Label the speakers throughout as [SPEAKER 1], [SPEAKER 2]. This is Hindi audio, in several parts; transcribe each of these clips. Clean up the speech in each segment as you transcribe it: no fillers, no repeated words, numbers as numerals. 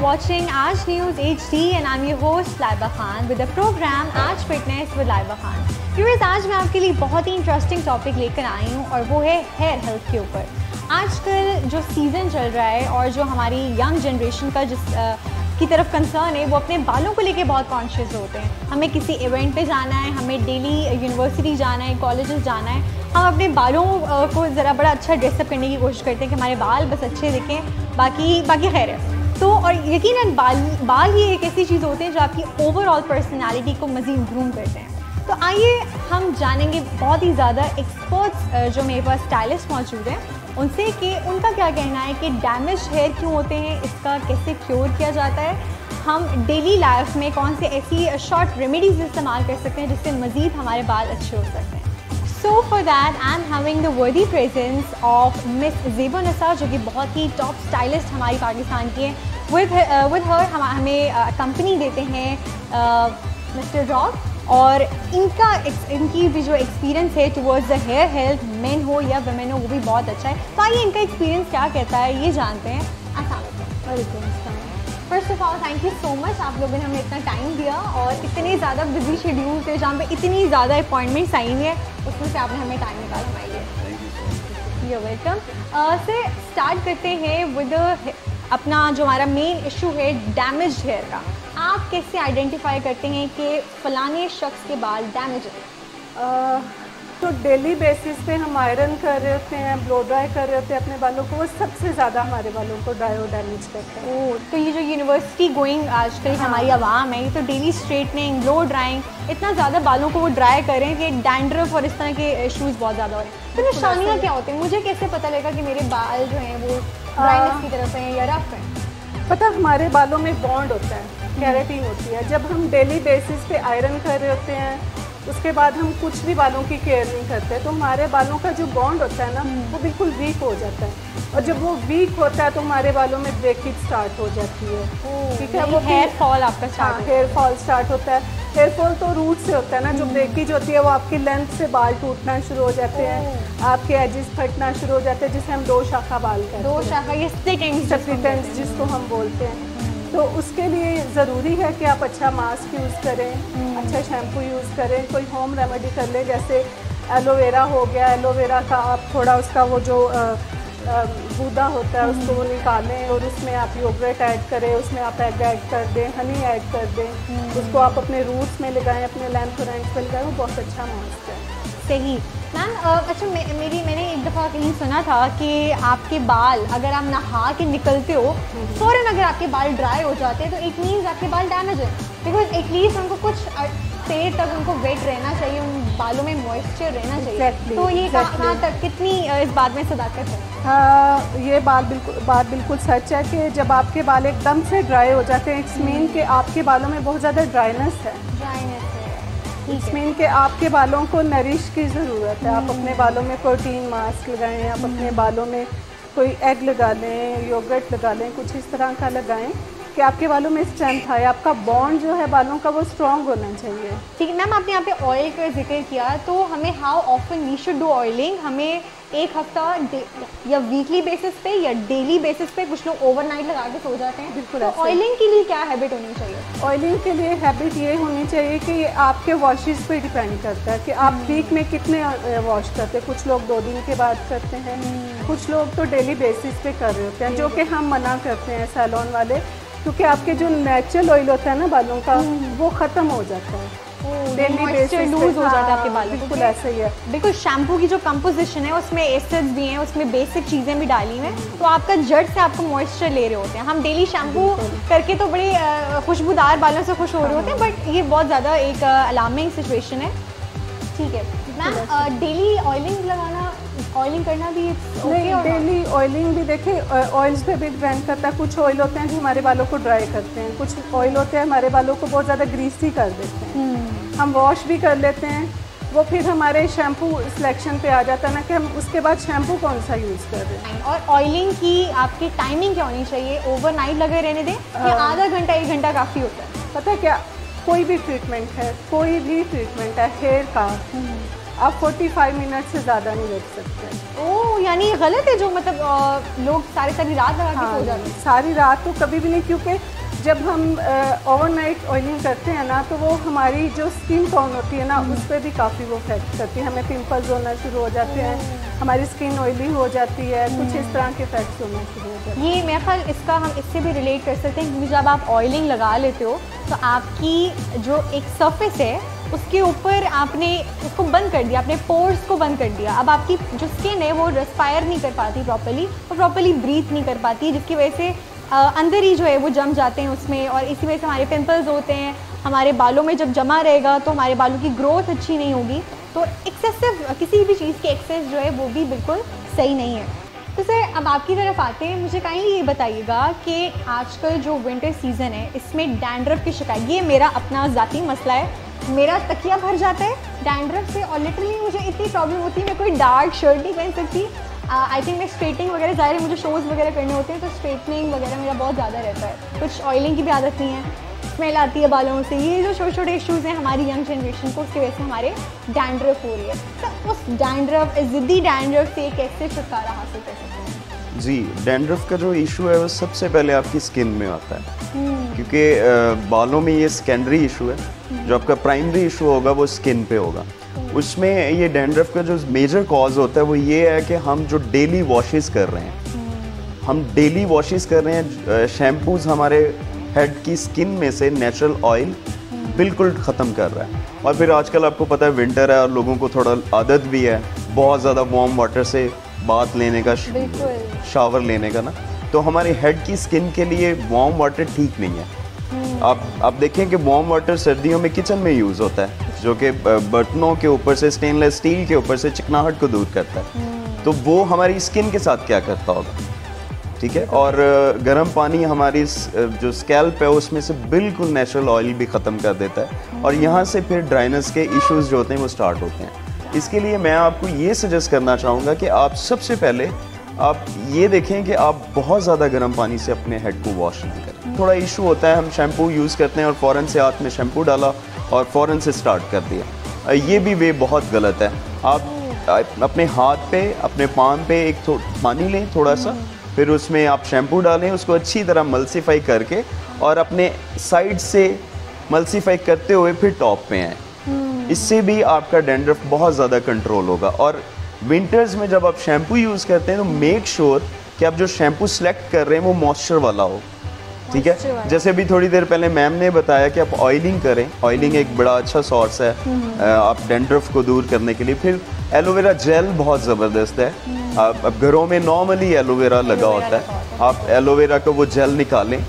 [SPEAKER 1] watching Aaj News HD and I'm your host Laiba Khan with the program Aaj Fitness with Laiba Khan. Viewers, आज मैं आपके लिए बहुत ही इंटरेस्टिंग टॉपिक लेकर आई हूँ और वो है हेयर हेल्थ के ऊपर। आजकल जो सीज़न चल रहा है और जो हमारी यंग जनरेशन का की तरफ कंसर्न है, वो अपने बालों को लेके बहुत कॉन्शियस होते हैं। हमें किसी इवेंट पे जाना है, हमें डेली यूनिवर्सिटी जाना है, कॉलेजेस जाना है, हम अपने बालों को ज़रा बड़ा अच्छा ड्रेसअप करने की कोशिश करते हैं कि हमारे बाल बस अच्छे दिखें, बाकी खैर है। तो और यकीनन बाल ही एक ऐसी चीज़ होते हैं जो आपकी ओवरऑल पर्सनैलिटी को मज़ीद ग्रूम करते हैं। तो आइए हम जानेंगे बहुत ही ज़्यादा एक्सपर्ट्स जो मेरे पास स्टाइलिस्ट मौजूद हैं उनसे कि उनका क्या कहना है कि डैमेज हेयर क्यों होते हैं, इसका कैसे क्योर किया जाता है, हम डेली लाइफ में कौन से ऐसी शॉर्ट रेमेडीज़ इस्तेमाल कर सकते हैं जिससे मज़ीद हमारे बाल अच्छे हो सकते हैं। So for that I am having the worthy presence of Miss Zeba Nisar, जो कि बहुत ही टॉप स्टाइलिस्ट हमारी पाकिस्तान की है। With her हमें कंपनी देते हैं मिस्टर रॉक, और इनकी भी जो एक्सपीरियंस है towards the hair health, men हो या वुमेन हो, वो भी बहुत अच्छा है। तो आइए इनका एक्सपीरियंस क्या कहता है ये जानते हैं। First of all thank you so much, आप लोगों ने हमें इतना टाइम दिया और इतने ज़्यादा बिजी शेड्यूल थे जहाँ पे इतनी ज़्यादा अपॉइंटमेंट्स आई हैं, उसमें से आपने हमें टाइम निकाला हमारे लिए। You welcome. से स्टार्ट करते हैं विद अपना जो हमारा मेन इशू है डैमेज हेयर का। आप कैसे आइडेंटिफाई करते हैं कि फ़लाने शख्स के बाल डैमेज हैं?
[SPEAKER 2] तो डेली बेसिस पे हम आयरन कर रहे होते हैं, ब्लो ड्राई कर रहे होते हैं अपने बालों को, वो सबसे ज़्यादा हमारे बालों को ड्राई और डैमेज करता है।
[SPEAKER 1] ओह, तो ये जो यूनिवर्सिटी गोइंग आजकल हमारी आवाम है, ये तो डेली स्ट्रेटनिंग, ब्लो ड्राइंग, इतना ज़्यादा बालों को वो ड्राई करें कि डैंड्रफ और इस तरह के इश्यूज़ बहुत ज़्यादा हो रहे हैं। तो निशानियाँ क्या होती हैं? मुझे कैसे पता लगेगा कि मेरे बाल जो हैं वो ड्राइनेस की तरफ हैं या रफ हैं?
[SPEAKER 2] पता, हमारे बालों में बॉन्ड होता है, केराटिन होती है। जब हम डेली बेसिस पे आयरन कर रहे होते हैं, उसके बाद हम कुछ भी बालों की केयर नहीं करते, तो हमारे बालों का जो बॉन्ड होता है ना, वो बिल्कुल वीक हो जाता है। और जब वो वीक होता है तो हमारे बालों में ब्रेकेज स्टार्ट हो जाती है। ठीक है, वो
[SPEAKER 1] हेयर फॉल आपका स्टार्ट,
[SPEAKER 2] हेयर फॉल स्टार्ट होता है। हेयर फॉल तो रूट से होता है ना, जो ब्रेकेज होती है वो आपकी लेंथ से बाल टूटना शुरू हो जाते हैं, आपके एजेस फटना शुरू हो जाते हैं, जिसे हम दो शाखा बाल कहते हैं।
[SPEAKER 1] दो शाखा, ये स्प्लिट एंड्स
[SPEAKER 2] जिसको हम बोलते हैं। तो उसके लिए ज़रूरी है कि आप अच्छा मास्क यूज़ करें, अच्छा शैम्पू यूज़ करें, कोई होम रेमेडी कर लें, जैसे एलोवेरा हो गया। एलोवेरा का आप थोड़ा उसका वो जो गूदा होता है उसको निकालें और उसमें आप योगर्ट ऐड करें, उसमें आप एग ऐड कर दें, हनी ऐड कर दें, उसको आप अपने रूट्स में लगाएं, अपने लेंथ और एंड्स पे लगाएं, वो बहुत अच्छा मास्क है।
[SPEAKER 1] सही मैम। अच्छा, मैंने एक दफ़ा कहीं सुना था कि आपके बाल अगर आप नहा के निकलते हो, फ़ौरन अगर आपके बाल ड्राई हो जाते हैं तो इट मीन्स आपके बाल डैमेज है, बिकॉज एटलीस्ट उनको कुछ देर तक उनको वेट रहना चाहिए, उन बालों में मॉइस्चर रहना चाहिए। तो ये कहाँ तक, कितनी इस बात में सदाकत है?
[SPEAKER 2] ये बात बिल्कुल सच है कि जब आपके बाल एकदम से ड्राई हो जाते हैं, इट्स मीन कि आपके बालों में बहुत ज़्यादा ड्राइनेस है। इट्स मीन कि आपके बालों को नरिश की ज़रूरत है। आप अपने बालों में प्रोटीन मास्क लगाएं, आप अपने बालों में कोई एग लगा लें, योगर्ट लगा लें, कुछ इस तरह का लगाएं कि आपके बालों में स्ट्रेंथ आए। आपका बॉन्ड जो है बालों का वो स्ट्रॉन्ग होना चाहिए।
[SPEAKER 1] ठीक है मैम, आपने यहाँ पे ऑयल का जिक्र किया, तो हमें how often we should do oiling? हमें एक हफ्ता या वीकली बेसिस पे या डेली बेसिस पे? कुछ लोग ओवरनाइट लगा के सो जाते हैं।
[SPEAKER 2] बिल्कुल।
[SPEAKER 1] तो ऑयलिंग के लिए क्या हैबिट होनी चाहिए?
[SPEAKER 2] ऑयलिंग के लिए हैबिट ये होनी चाहिए कि आपके वॉशेस पे डिपेंड करता है कि आप वीक में कितने वॉश करते हैं। कुछ लोग 2 दिन के बाद करते हैं, कुछ लोग तो डेली बेसिस पे कर रहे होते हैं, जो कि हम मना करते हैं सैलून वाले, क्योंकि आपके जो नेचुरल ऑयल होता है ना बालों का, वो ख़त्म हो जाता है, डेली बेसिस
[SPEAKER 1] लूज हो जाता है आपके बाल।
[SPEAKER 2] बिल्कुल ऐसा ही है,
[SPEAKER 1] बिकॉज शैम्पू की जो कंपोजिशन है उसमें एसिड्स भी हैं, उसमें बेसिक चीज़ें भी डाली हैं, तो आपका जड़ से आपको मॉइस्चर ले रहे होते हैं। हम डेली शैम्पू करके तो बड़े खुशबूदार बालों से खुश हो रहे होते हैं, बट ये बहुत ज़्यादा एक अलार्मिंग सिचुएशन है। ठीक है मैम, डेली ऑयलिंग करना भी
[SPEAKER 2] नहीं, डेली ऑयलिंग भी देखिए ऑयल्स पे भी डिपेंड करता है। कुछ ऑयल होते हैं जो हमारे बालों को ड्राई करते हैं, कुछ ऑयल होते हैं हमारे बालों को बहुत ज़्यादा ग्रीसी कर देते हैं। हम वॉश भी कर लेते हैं, वो फिर हमारे शैम्पू सिलेक्शन पे आ जाता है ना कि हम उसके बाद शैम्पू कौन सा यूज़ कर रहे हैं।
[SPEAKER 1] और ऑयलिंग की आपकी टाइमिंग क्या होनी चाहिए? ओवरनाइट लगे रहने दें या आधा घंटा 1 घंटा काफ़ी होता है?
[SPEAKER 2] पता है क्या, कोई भी ट्रीटमेंट है, कोई भी ट्रीटमेंट है हेयर का, आप 45 मिनट से ज़्यादा नहीं रख सकते।
[SPEAKER 1] ओह, यानी ये गलत है जो मतलब लोग सारी रात लगा के सो जाते हैं?
[SPEAKER 2] सारी रात तो कभी भी नहीं, क्योंकि जब हम ओवरनाइट ऑयलिंग करते हैं ना, तो वो हमारी जो स्किन टोन होती है ना, उस पर भी काफ़ी वो इफेक्ट करती है। हमें पिंपल्स होना शुरू हो जाते हैं, हमारी स्किन ऑयली हो जाती है, कुछ इस तरह के इफेक्ट्स होना शुरू हो जाते हैं।
[SPEAKER 1] ये मेरे ख्याल इसका हम इससे भी रिलेट कर सकते हैं, क्योंकि जब आप ऑयलिंग लगा लेते हो तो आपकी जो एक सरफेस है उसके ऊपर आपने उसको बंद कर दिया, अपने पोर्स को बंद कर दिया। अब आपकी जो स्किन है वो रेस्पायर नहीं कर पाती प्रॉपर्ली, और प्रॉपर्ली ब्रीथ नहीं कर पाती, जिसकी वजह से अंदर ही जो है वो जम जाते हैं उसमें, और इसी वजह से हमारे पिंपल्स होते हैं। हमारे बालों में जब जमा रहेगा तो हमारे बालों की ग्रोथ अच्छी नहीं होगी। तो एक्सेसिव किसी भी चीज़ की एक्सेस जो है वो भी बिल्कुल सही नहीं है। तो सर अब आपकी तरफ आते हैं, मुझे काइंडली ये बताइएगा कि आजकल जो विंटर सीज़न है इसमें डैंड्रफ की शिकायत, ये मेरा अपना ज़ाती मसला है, मेरा तकिया भर जाता है डैंड्रफ से, और लिटरली मुझे इतनी प्रॉब्लम होती है, मैं कोई डार्क शर्ट नहीं पहन सकती। आई थिंक मैं स्ट्रेटनिंग वगैरह, ज़ाहिर है मुझे शोज़ वगैरह करने होते हैं, तो स्ट्रेटनिंग वगैरह मेरा बहुत ज़्यादा रहता है। कुछ ऑयलिंग की भी आदत नहीं है, स्मेल आती है बालों से। ये जो छोटे छोटे इश्यूज़ हैं हमारी यंग जनरेशन को, उसकी वजह से हमारे डैंड्रफ हो रही है। तो उस डैंड्रफ, ज़िद्दी डैंड्रफ से कैसे छुटकारा हासिल कर सकते हैं?
[SPEAKER 3] जी, डैंड्रफ का जो इशू है वो सबसे पहले आपकी स्किन में आता है, क्योंकि बालों में ये सेकेंडरी इशू है। जो आपका प्राइमरी इशू होगा वो स्किन पे होगा। उसमें ये डैंड्रफ का जो मेजर कॉज होता है वो ये है कि हम जो डेली वॉशेस कर रहे हैं, हम डेली वॉशेस कर रहे हैं, शैम्पूज़ हमारे हेड की स्किन में से नेचुरल ऑयल बिल्कुल ख़त्म कर रहा है। और फिर आजकल आपको पता है विंटर है और लोगों को थोड़ा आदत भी है बहुत ज़्यादा वार्म वाटर से बाथ लेने का, शावर लेने का ना, तो हमारी हेड की स्किन के लिए वार्म वाटर ठीक नहीं है। आप देखें कि वार्म वाटर सर्दियों में किचन में यूज़ होता है, जो कि बर्तनों के ऊपर से, स्टेनलेस स्टील के ऊपर से चिकनाहट को दूर करता है। तो वो हमारी स्किन के साथ क्या करता होगा, ठीक है। और गर्म पानी हमारी जो स्कैल्प है उसमें से बिल्कुल नेचुरल ऑयल भी ख़त्म कर देता है, और यहाँ से फिर ड्राइनेस के इश्यूज़ जो होते हैं वो स्टार्ट होते हैं। इसके लिए मैं आपको ये सजेस्ट करना चाहूँगा कि आप सबसे पहले आप ये देखें कि आप बहुत ज़्यादा गर्म पानी से अपने हेड को वॉश नहीं करें। थोड़ा इशू होता है, हम शैम्पू यूज़ करते हैं और फ़ौरन से हाथ में शैम्पू डाला और फ़ौरन से स्टार्ट कर दिया। ये भी वे बहुत गलत है। आप अपने हाथ पे, अपने पाम पे एक पानी लें थोड़ा सा, फिर उसमें आप शैम्पू डालें, उसको अच्छी तरह मल्सीफाई करके, और अपने साइड से मल्सीफाई करते हुए फिर टॉप पे आएँ। इससे भी आपका डैंड्रफ बहुत ज़्यादा कंट्रोल होगा। और विंटर्स में जब आप शैम्पू यूज़ करते हैं तो मेक श्योर कि आप जो शैम्पू सेलेक्ट कर रहे हैं वो मॉइस्चर वाला हो, ठीक है। जैसे अभी थोड़ी देर पहले मैम ने बताया कि आप ऑयलिंग करें, ऑयलिंग एक बड़ा अच्छा सोर्स है आप डैंड्रफ को दूर करने के लिए। फिर एलोवेरा जेल बहुत ज़बरदस्त है। अब घरों में नॉर्मली एलोवेरा लगा होता है, आप एलोवेरा का वो जेल निकालें,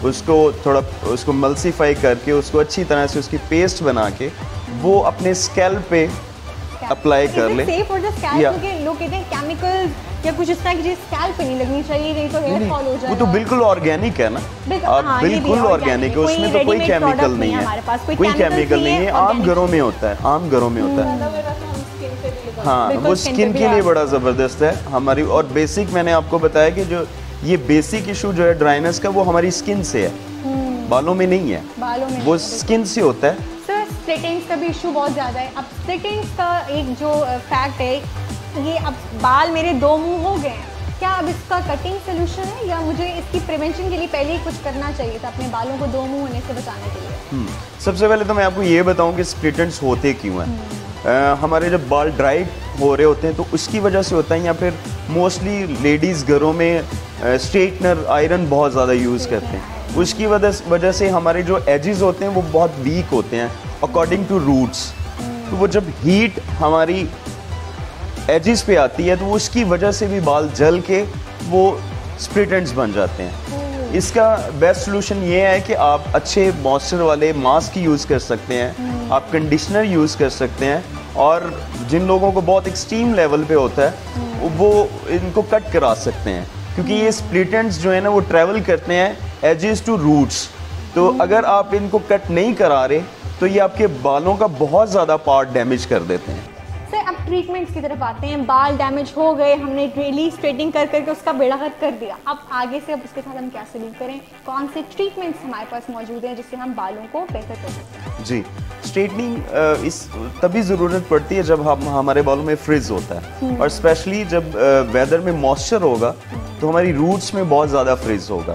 [SPEAKER 3] उसको मल्सीफाई करके उसको अच्छी तरह से उसकी पेस्ट बना के वो अपने स्कैल्प पे अप्लाई कर ले।
[SPEAKER 1] लोग कहते हैं केमिकल्स या कुछ इस तरह की चीज स्कैल्प पे नहीं लगनी चाहिए, नहीं तो हेयर फॉल हो जाएगा।
[SPEAKER 3] वो तो बिल्कुल ऑर्गेनिक है ना, आप बिल्कुल ऑर्गेनिक है, उसमें तो कोई केमिकल नहीं है, कोई केमिकल नहीं है। आम घरों में होता है, आम घरों में होता है। हाँ, वो स्किन के लिए बड़ा ज़बरदस्त है हमारी। और बेसिक मैंने आपको बताया कि जो ये बेसिक इशू जो है ड्राइनेस का, वो हमारी स्किन से है, बालों में नहीं है, वो स्किन से होता है।
[SPEAKER 1] स्प्लिटिंग्स का भी इशू बहुत ज़्यादा है। अब स्प्लिटिंग्स का एक जो फैक्ट है, ये अब बाल मेरे दो मुंह हो गए हैं, क्या अब इसका कटिंग सोल्यूशन है, या मुझे इसकी प्रिवेंशन के लिए पहले ही कुछ करना चाहिए था अपने बालों को दो मुंह होने से बचाने के लिए?
[SPEAKER 3] सबसे पहले तो मैं आपको ये बताऊं कि स्प्लिटेंट्स होते क्यों हैं। हमारे जब बाल ड्राई हो रहे होते हैं तो उसकी वजह से होता है, या फिर मोस्टली लेडीज़ घरों में स्ट्रेटनर, आयरन बहुत ज़्यादा यूज़ करते हैं, उसकी वजह से हमारे जो एजेस होते हैं वो बहुत वीक होते हैं अकॉर्डिंग टू रूट्स। तो वो जब हीट हमारी एजेस पे आती है तो उसकी वजह से भी बाल जल के वो स्प्लिट एंड्स बन जाते हैं। इसका बेस्ट सोल्यूशन ये है कि आप अच्छे मॉइस्चर वाले मास्क यूज़ कर सकते हैं, आप कंडीशनर यूज़ कर सकते हैं, और जिन लोगों को बहुत एक्सट्रीम लेवल पे होता है वो इनको कट करा सकते हैं, क्योंकि ये स्प्लिट एंड्स जो है ना वो ट्रैवल करते हैं एजेस टू रूट्स। तो अगर आप इनको कट नहीं करा रहे तो ये आपके बालों का बहुत ज़्यादा पार्ट डैमेज कर देते हैं।
[SPEAKER 1] सर अब ट्रीटमेंट्स की तरफ आते हैं। बाल डैमेज हो गए, हमने डेली स्ट्रेटिंग कर करके उसका बेड़ा गर्क कर दिया, अब आगे से अब उसके साथ हम क्या सलूक करें? कौन से ट्रीटमेंट्स हमारे पास मौजूद हैं जिससे हम बालों को बेहतर कर सकते हैं?
[SPEAKER 3] जी, स्ट्रेटनिंग इस तभी ज़रूरत पड़ती है जब हमारे बालों में फ्रिज होता है, और स्पेशली जब वेदर में मॉइस्चर होगा तो हमारी रूट्स में बहुत ज़्यादा फ्रिज होगा।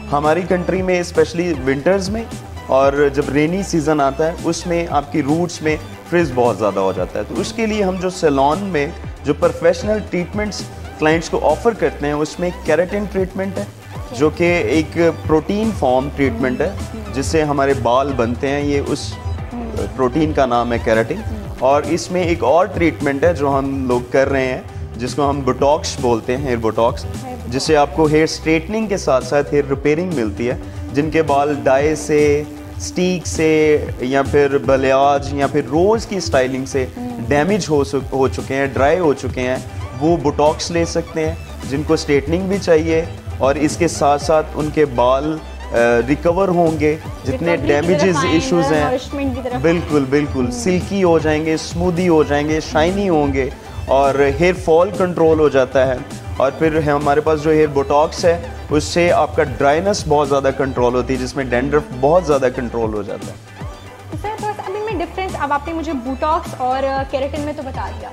[SPEAKER 3] हमारी कंट्री में स्पेशली विंटर्स में और जब रेनी सीज़न आता है उसमें आपकी रूट्स में फ्रिज बहुत ज़्यादा हो जाता है। तो उसके लिए हम जो सैलून में जो प्रोफेशनल ट्रीटमेंट्स क्लाइंट्स को ऑफ़र करते हैं उसमें केराटिन ट्रीटमेंट है, जो कि एक प्रोटीन फॉर्म ट्रीटमेंट है जिससे हमारे बाल बनते हैं। ये उस प्रोटीन का नाम है केराटिन। और इसमें एक और ट्रीटमेंट है जो हम लोग कर रहे हैं जिसको हम बोटॉक्स बोलते हैं, हेयर बोटॉक्स, जिससे आपको हेयर स्ट्रेटनिंग के साथ साथ हेयर रिपेयरिंग मिलती है। जिनके बाल डाई से, स्टीक से या फिर बलियाज या फिर रोज़ की स्टाइलिंग से डैमेज हो चुके हैं, ड्राई हो चुके हैं, वो बोटॉक्स ले सकते हैं। जिनको स्ट्रेटनिंग भी चाहिए और इसके साथ साथ उनके बाल रिकवर होंगे, जितने डैमेजेस इश्यूज हैं बिल्कुल बिल्कुल सिल्की हो जाएंगे, स्मूदी हो जाएंगे, शाइनी होंगे और हेयर फॉल कंट्रोल हो जाता है। और फिर हमारे पास जो हेयर बोटॉक्स है उससे आपका ड्राइनेस बहुत ज़्यादा कंट्रोल होती है, जिसमें डैंड्रफ बहुत ज़्यादा कंट्रोल हो जाता है।
[SPEAKER 1] सर तो अभी में डिफरेंस, अब आपने मुझे बोटॉक्स और केराटिन में तो बता दिया,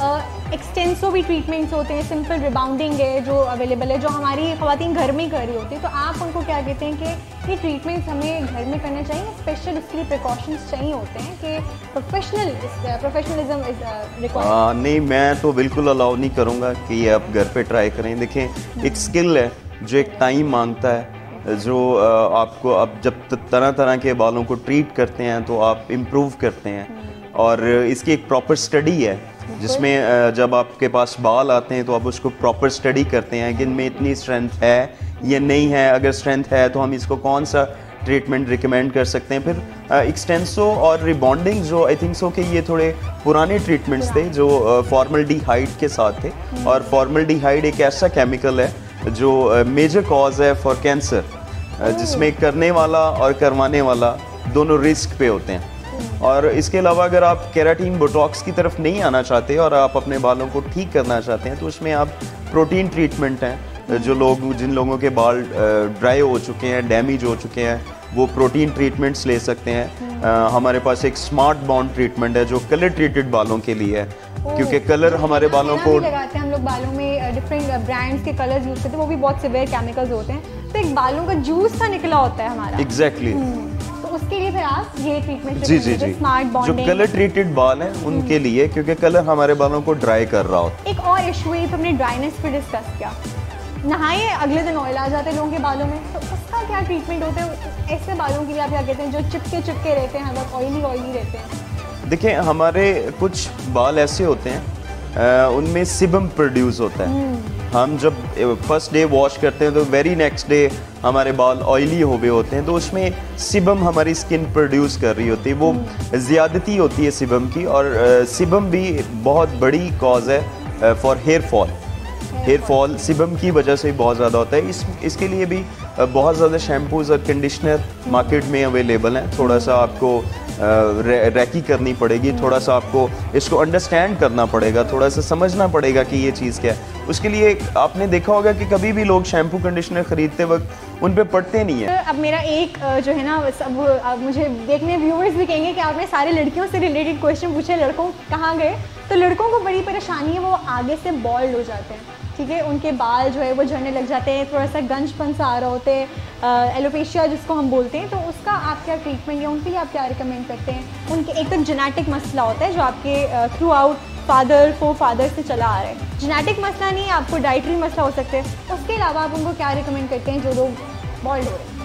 [SPEAKER 1] एक्सटेंसो भी ट्रीटमेंट्स होते हैं, सिंपल रिबाउंडिंग है जो अवेलेबल है, जो हमारी ख़वातीन घर में ही कर रही होती है, तो आप उनको क्या कहते हैं कि ये ट्रीटमेंट्स हमें घर में करना चाहिए, स्पेशल इसके लिए प्रिकॉशंस चाहिए होते हैं कि प्रोफेशनलिज्म इज रिक्वायर्ड?
[SPEAKER 3] नहीं, मैं तो बिल्कुल अलाउ नहीं करूँगा कि ये आप घर पे ट्राई करें। देखें, एक स्किल है जो एक टाइम मांगता है, जो आपको अब जब तरह तरह के बालों को ट्रीट करते हैं तो आप इम्प्रूव करते हैं। और इसकी एक प्रॉपर स्टडी है जिसमें जब आपके पास बाल आते हैं तो आप उसको प्रॉपर स्टडी करते हैं कि इनमें इतनी स्ट्रेंथ है या नहीं है। अगर स्ट्रेंथ है तो हम इसको कौन सा ट्रीटमेंट रिकमेंड कर सकते हैं। फिर एक्सटेंसो और रिबॉन्डिंग जो आई थिंक सो कि ये थोड़े पुराने ट्रीटमेंट्स थे जो फॉर्मल्डिहाइड के साथ थे। और फॉर्मल्डिहाइड एक ऐसा केमिकल है जो मेजर कॉज है फॉर कैंसर, जिसमें करने वाला और करवाने वाला दोनों रिस्क पे होते हैं। और इसके अलावा अगर आप केराटिन बोटॉक्स की तरफ नहीं आना चाहते और आप अपने बालों को ठीक करना चाहते हैं तो उसमें आप प्रोटीन ट्रीटमेंट हैं, जिन लोगों के बाल ड्राई हो चुके हैं, डैमेज हो चुके हैं, वो प्रोटीन ट्रीटमेंट्स ले सकते हैं। हमारे पास एक स्मार्ट बॉन्ड ट्रीटमेंट है जो कलर ट्रीटेड बालों के लिए है, क्योंकि कलर हमारे बालों को
[SPEAKER 1] लगाते हैं हम लोग, बालों में डिफरेंट ब्रांड्स के कलर्स यूज करते हैं, वो भी बहुत सिवियर केमिकल्स होते हैं, तो एक बालों का जूस सा निकला होता है हमारा।
[SPEAKER 3] एग्जैक्टली
[SPEAKER 1] तो उसके लिए फिर आप ये ट्रीटमेंट
[SPEAKER 3] जी स्मार्ट बॉन्डिंग, जो कलर ट्रीटेड बाल हैं उनके लिए, क्योंकि कलर हमारे बालों को ड्राई कर रहा होता है।
[SPEAKER 1] एक और इशू है, तो हमने ड्राइनेस पे डिस्कस किया, नहाए अगले दिन ऑयल आ जाते हैं लोगों के बालों में, तो उसका क्या ट्रीटमेंट होता है? ऐसे बालों के लिए आप क्या कहते हैं जो चिपके रहते हैं, अगर ऑयली रहते हैं?
[SPEAKER 3] देखिए, हमारे कुछ बाल ऐसे होते हैं उनमें सिबम प्रोड्यूस होता है। हम जब फर्स्ट डे वॉश करते हैं तो वेरी नेक्स्ट डे हमारे बाल ऑयली हो गए होते हैं, तो उसमें सिबम हमारी स्किन प्रोड्यूस कर रही होती है, वो ज़्यादती होती है सिबम की। और सिबम भी बहुत बड़ी कॉज है for hair fall. Hair fall sebum की वजह से बहुत ज़्यादा होता है। इसके लिए भी बहुत ज़्यादा शैम्पूज़ और कंडीशनर मार्केट में अवेलेबल हैं। थोड़ा सा आपको रैकी करनी पड़ेगी, थोड़ा सा आपको इसको अंडरस्टैंड करना पड़ेगा, थोड़ा सा समझना पड़ेगा कि ये चीज़ क्या है। उसके लिए आपने देखा होगा कि कभी भी लोग शैम्पू कंडीशनर ख़रीदते वक्त उन पे पड़ते नहीं है।
[SPEAKER 1] अब मेरा एक जो है ना, सब अब मुझे देखने व्यूअर्स भी कहेंगे कि आपने सारे लड़कियों से रिलेटेड क्वेश्चन पूछे, लड़कों कहाँ गए? तो लड़कों को बड़ी परेशानी है, वो आगे से बॉल्ड हो जाते हैं, ठीक है, उनके बाल जो है वो झड़ने लग जाते हैं, थोड़ा सा गंजपन सा आ रहा होते हैं, एलोपेशिया जिसको हम बोलते हैं। तो उसका आप क्या ट्रीटमेंट या उनके लिए आप क्या रिकमेंड करते हैं? उनके एक तो जेनेटिक मसला होता है जो आपके थ्रू आउट फादर से चला आ रहा है, जेनेटिक मसला नहीं, आपको डाइटरी मसला हो सकता है। उसके अलावा आप उनको क्या रिकमेंड करते हैं जो लोग बॉल्ड हो रहे हैं?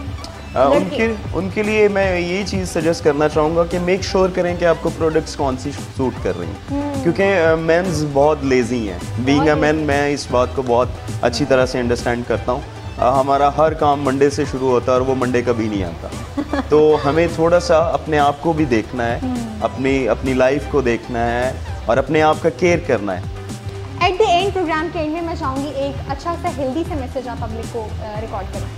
[SPEAKER 3] उनके लिए मैं यही चीज़ सजेस्ट करना चाहूँगा कि मेक श्योर करें कि आपको प्रोडक्ट्स कौन सी सूट कर रही हैं, क्योंकि मेंस बहुत लेज़ी हैं। बीइंग अ मैन मैं इस बात को बहुत अच्छी तरह से अंडरस्टैंड करता हूँ। हमारा हर काम मंडे से शुरू होता है और वो मंडे कभी नहीं आता। तो हमें थोड़ा सा अपने आप को भी देखना है, अपनी लाइफ को देखना है और अपने आप का केयर करना है।
[SPEAKER 1] एट द एंड, प्रोग्राम के एंड में मैं चाहूँगी एक अच्छा सा हेल्दी से मैसेज आप पब्लिक को रिकॉर्ड करना।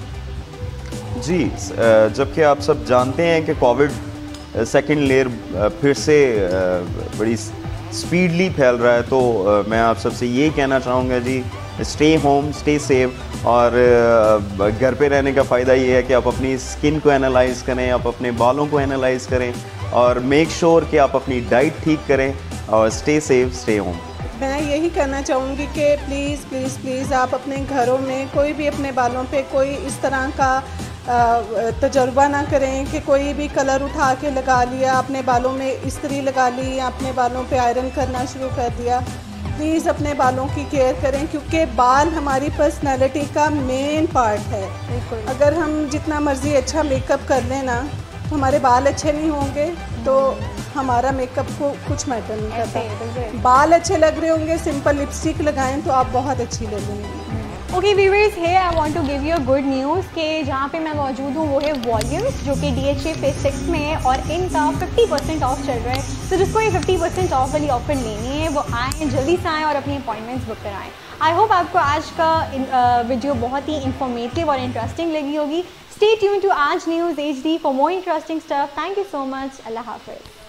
[SPEAKER 3] जी, जबकि आप सब जानते हैं कि कोविड सेकेंड लेयर फिर से बड़ी स्पीडली फैल रहा है, तो मैं आप सबसे ये कहना चाहूँगा जी, स्टे होम, स्टे सेफ। और घर पे रहने का फ़ायदा ये है कि आप अपनी स्किन को एनालाइज करें, आप अपने बालों को एनालाइज करें और मेक श्योर कि आप अपनी डाइट ठीक करें और स्टे सेफ, स्टे होम।
[SPEAKER 2] मैं यही कहना चाहूँगी कि प्लीज़ प्लीज़ प्लीज़ आप अपने घरों में कोई भी अपने बालों पे कोई इस तरह का तजुर्बा ना करें कि कोई भी कलर उठा के लगा लिया, अपने बालों में इस्त्री लगा ली या अपने बालों पे आयरन करना शुरू कर दिया। प्लीज़ अपने बालों की केयर करें क्योंकि बाल हमारी पर्सनैलिटी का मेन पार्ट है। अगर हम जितना मर्ज़ी अच्छा मेकअप कर लें ना, तो हमारे बाल अच्छे नहीं होंगे तो हमारा मेकअप को कुछ मैटर नहीं करता। बाल अच्छे लग रहे होंगे, सिंपल लिपस्टिक लगाएं तो आप बहुत अच्छी लगेंगी।
[SPEAKER 1] Okay viewers, here I want to give you a good news कि जहाँ पे मैं मौजूद हूँ वो है वॉल्यूम्स, जो कि DHA फेज 6 में है और इनका 50% ऑफ चल रहा है। तो जिसको ये 50% ऑफ वाली ऑफर लेनी है वो आएँ, जल्दी से आएँ और अपनी अपॉइंटमेंट्स बुक कराएँ। आई होप आपको आज का वीडियो बहुत ही इंफॉर्मेटिव और इंटरेस्टिंग लगी होगी। Stay tune to Aaj news HD for more interesting stuff. Thank you so much. अल्लाह हाफिज़।